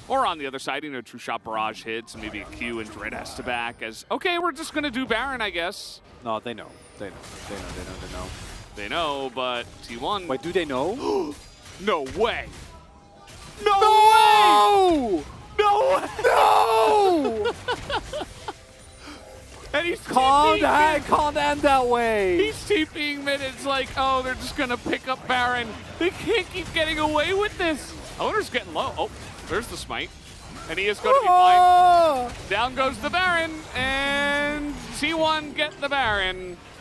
Or on the other side, you know, True Shot Barrage hits, and maybe a Q and Dread has to back as, okay, we're just going to do Baron, I guess. No, they know. They know. They know, but T1. Wait, do they know? No way. No! No way! No! And he's Can't end that way. He's TPing mid. It's like, oh, they're just going to pick up Baron. They can't keep getting away with this. Owner's getting low. Oh, there's the smite. And he is going to be fine. Down goes the Baron. And T1 get the Baron.